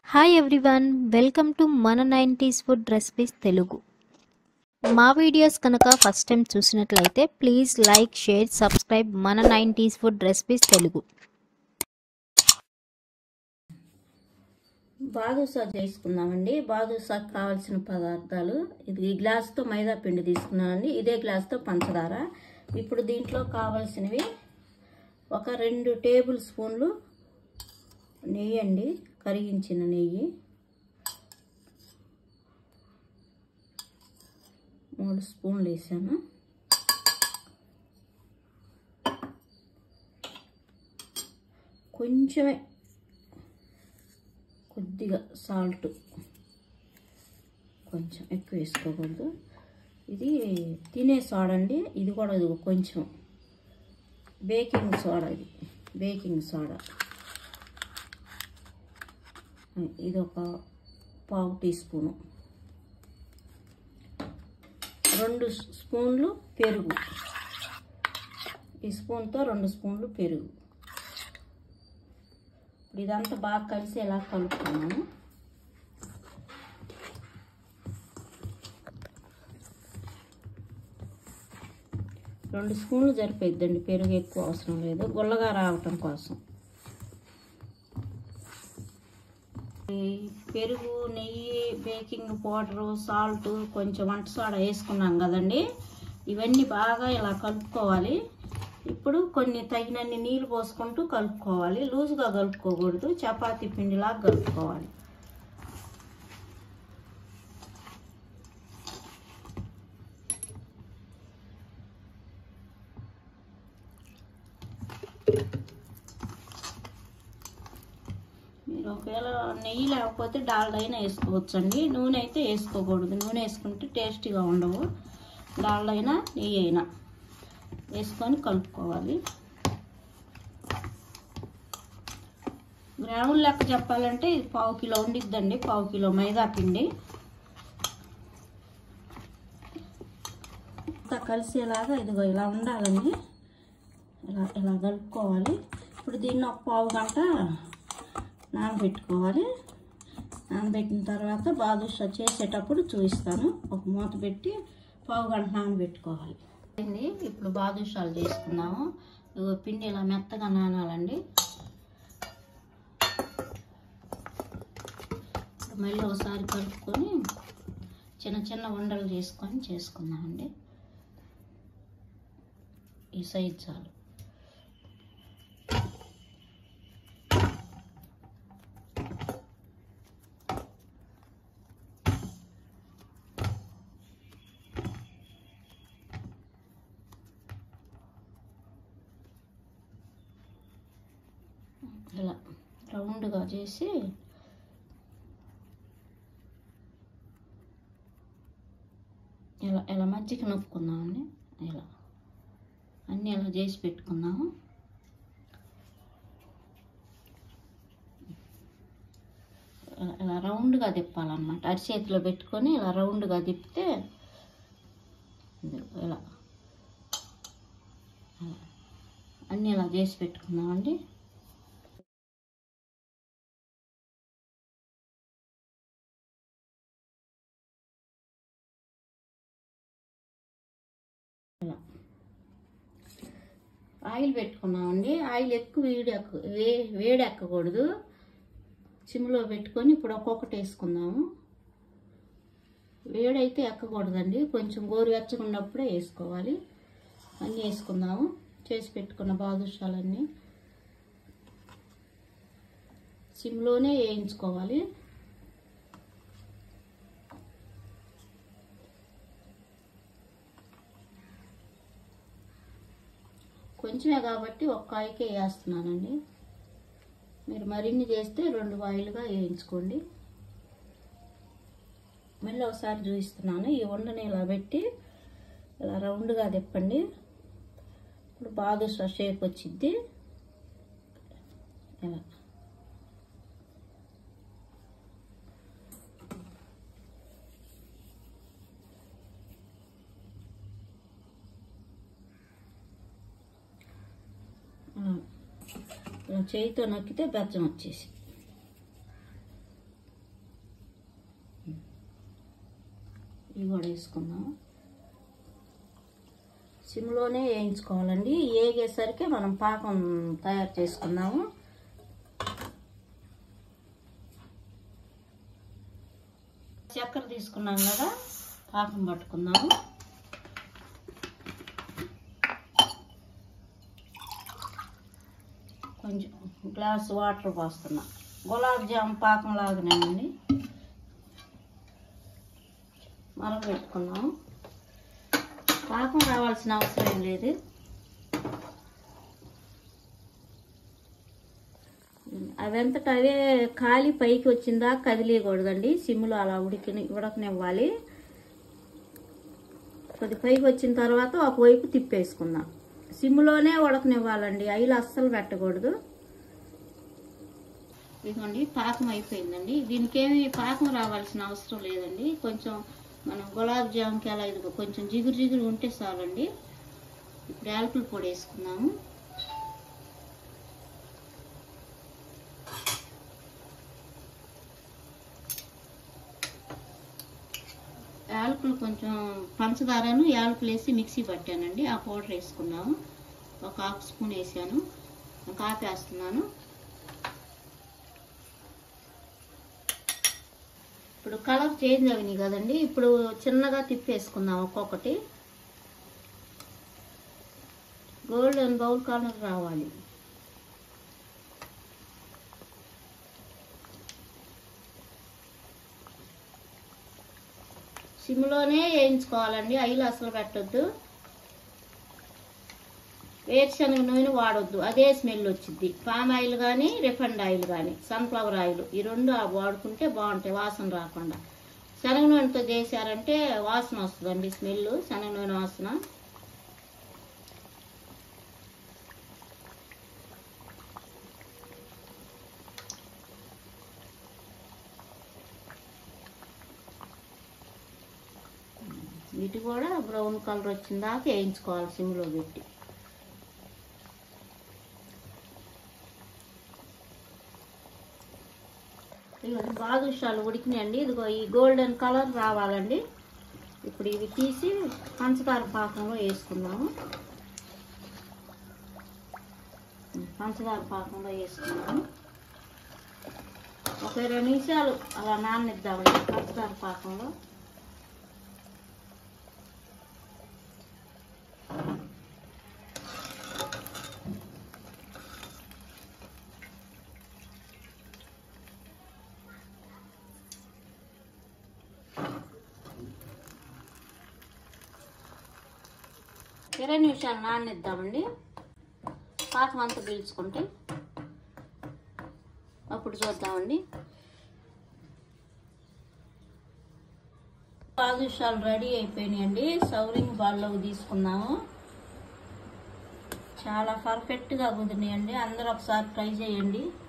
Hi everyone, welcome to మన 90s food recipes Telugu. మా videos కనుక ఫస్ట్ టైం చూసినట్లయితే ప్లీజ్ లైక్, షేర్, సబ్స్క్రైబ్ మన 90s food recipes Telugu. Badusha చేసుకుందామండి. బాదుషాకి కావాల్సిన పదార్థాలు ఈ గ్లాస్తో మైదా పిండి తీసుకున్నానండి. ఇదే గ్లాస్తో పంచదార. ఇప్పుడు దీంట్లో కావాల్సినవి ఒక 2 టేబుల్ స్పూన్లు నెయ్యి అండి, కరిగించిన నెయ్యి. 3 స్పూన్లు వేసాను. కొంచెమే కొద్దిగా సాల్ట్, కొంచెం ఎక్కువ వేసుకోకూడదు. ఇది తినే సోడా అండి. ఇది కూడా కొంచెం బేకింగ్ సోడా. ఇది బేకింగ్ సోడా. ఇది ఒక 1/2 టీ స్పూను. 2 స్పూన్లు పెరుగు. ఈ స్పూన్తో 2 స్పూన్లు పెరుగు. ఇదంతా బాగా కలిసి ఎలా కలుపుకున్నాము. రెండు స్పూన్లు సరిపోద్దండి. పెరుగు ఎక్కువ అవసరం లేదు, గుల్లగా రావటం కోసం. ఈ పెరుగు, నెయ్యి, బేకింగ్ పౌడరు, సాల్ట్, కొంచెం వంట సోడా వేసుకున్నాం కదండి. ఇవన్నీ బాగా ఇలా కలుపుకోవాలి. ఇప్పుడు కొన్ని తగినన్ని నీళ్ళు పోసుకుంటూ కలుపుకోవాలి. లూజుగా కలుపుకోకూడదు, చపాతీ పిండిలాగా కలుపుకోవాలి. మీరు ఒకవేళ నెయ్యి లేకపోతే డాల్డా అయినా వేసుకోవచ్చండి. నూనె అయితే వేసుకోకూడదు. నూనె వేసుకుంటే టేస్టీగా ఉండవు. డాల్డా అయినా నెయ్యి అయినా వేసుకొని కలుపుకోవాలి. గ్రాముల లెక్క చెప్పాలంటే ఇది 1/2 కిలో ఉండిద్దండి. 1/2 కిలో మైదా పిండి. అంతా కలిసేలాగా ఇదిగో ఇలా ఉండాలండి. ఇలా కలుపుకోవాలి. ఇప్పుడు దీన్ని ఒక 1/2 గంట నానబెట్టుకోవాలి. నానబెట్టిన తర్వాత బాదుషా చేసేటప్పుడు చూపిస్తాను. ఒక మూత పెట్టి 1/2 గంట నానబెట్టుకోవాలి. ఇప్పుడు బాదుషాలు చేసుకుందాము. పిండి ఇలా మెత్తగా నానాలండి. మళ్ళీ ఒకసారి కలుపుకొని చిన్న చిన్న ఉండలు చేసుకుందామండి. ఈ సైజు చాలు. ఇలా రౌండ్గా చేసి ఇలా మధ్యకి నొప్పుకుందామండి. ఇలా అన్నీ ఇలా చేసి పెట్టుకుందాము. ఇలా రౌండ్గా తిప్పాలన్నమాట. అరిచేతిలో పెట్టుకొని ఇలా రౌండ్గా తిప్పితే ఇలా అన్నీ ఇలా చేసి పెట్టుకుందామండి. ఆయిల్ పెట్టుకున్నామండి. ఆయిల్ ఎక్కువ వేడెక్కకూడదు. సిమ్లో పెట్టుకొని ఇప్పుడు ఒక్కొక్కటి వేసుకుందాము. వేడైతే ఎక్కకూడదండి. కొంచెం గోరువెచ్చగా ఉన్నప్పుడే వేసుకోవాలి. అన్నీ వేసుకుందాము. చేసి పెట్టుకున్న బాదుషాలన్నీ సిమ్లోనే వేయించుకోవాలి. కొంచెమే కాబట్టి ఒక కాయకే వేస్తున్నానండి. మీరు మరిన్ని చేస్తే 2 కాయలుగా వేయించుకోండి. మళ్ళీ ఒకసారి చూపిస్తున్నాను. ఈ ఉండని ఇలా పెట్టి ఇలా రౌండ్గా తిప్పండి. ఇప్పుడు బాదుషా షేప్ వచ్చింది. ఇలా చేయితో నొక్కితే బెచ్చం వచ్చేసి ఇవి కూడా వేసుకుందాం. సిమ్లోనే వేయించుకోవాలండి. ఏగేసరికి మనం పాకం తయారు చేసుకుందాము. చక్కెర తీసుకున్నాం కదా, పాకం పట్టుకుందాము. కొంచెం గ్లాస్ వాటర్ పోస్తున్నా. గులాబ్ జామ్ పాకం లాగానేనండి. మరగబెట్టుకుందాం. పాకం రావాల్సిన అవసరం ఏం లేదు. అవంతటా అవే ఖాళీ పైకి వచ్చిందా కదిలేయకూడదండి. సిమ్లో అలా ఉడకనివ్వాలి. కొద్ది పైకి వచ్చిన తర్వాత ఒకవైపు తిప్పేసుకుందాం. సిమ్లోనే ఉడకనివ్వాలండి, ఆయిల్ అస్సలు పెట్టకూడదు. ఇదిగోండి పాకం అయిపోయిందండి. దీనికేమి పాకం రావాల్సిన అవసరం లేదండి. కొంచెం మనం గులాబ్ జామ్కి అలా ఇదిగో కొంచెం జిగురు ఉంటే చాలండి. ఇప్పుడు యాలకుల పొడి వేసుకున్నాము. యాలకులు కొంచెం పంచదారను యాలకులు వేసి మిక్సీ పట్టానండి. ఆ పౌడర్ వేసుకున్నాము. ఒక 1/2 స్పూన్ వేసాను. కాపేస్తున్నాను. ఇప్పుడు కలర్ చేంజ్ అయినాయి కదండి. ఇప్పుడు చిన్నగా తిప్పేసుకుందాం ఒక్కొక్కటి. గోల్డెన్ బౌల్ కలర్ రావాలి. సిమ్లోనే వేయించుకోవాలండి, ఆయిల్ అసలు పెట్టొద్దు. వేరుశనగ నూనె వాడొద్దు, అదే స్మెల్ వచ్చింది. పామ్ ఆయిల్ కానీ రిఫైండ్ ఆయిల్ కానీ సన్ఫ్లవర్ ఆయిల్ ఈ రెండు వాడుకుంటే బాగుంటాయి, వాసన రాకుండా. శనగ నూనెతో చేశారంటే వాసన వస్తుందండి, స్మెల్ శనగ నూనె వాసన. వీటి కూడా బ్రౌన్ కలర్ వచ్చిన దాకా వేయించుకోవాలి సిమ్లో పెట్టి. ఇవి బాదుషాలు ఉడికినాయండి. ఇదిగో ఈ గోల్డెన్ కలర్ రావాలండి. ఇప్పుడు ఇవి తీసి పంచదార పాకంలో వేసుకున్నాము. పంచదార పాకంలో వేసుకున్నాము. ఒక 20 నిమిషాలు అలా నాననిద్దామండి పంచదార పాకంలో. ఇరవై నిమిషాలు నాననిద్దామండి. పాకం అంతా పీల్చుకుంటే అప్పుడు చూద్దామండి. బాదుషాలు రెడీ అయిపోయినాయండి. సర్వింగ్ బౌల్లోకి తీసుకున్నాము. చాలా పర్ఫెక్ట్గా కుదిరినాయండి. అందరూ ఒకసారి ట్రై చేయండి.